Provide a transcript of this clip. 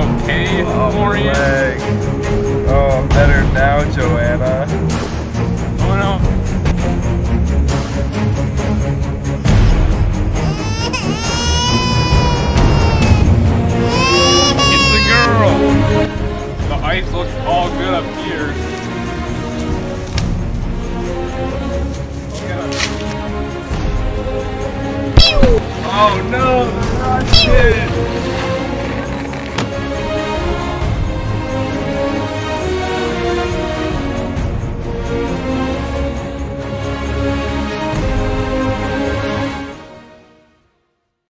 okay, Florian? Leg. Oh, I'm better now, Joanna. Oh no. It's the girl. The ice looks all good up here.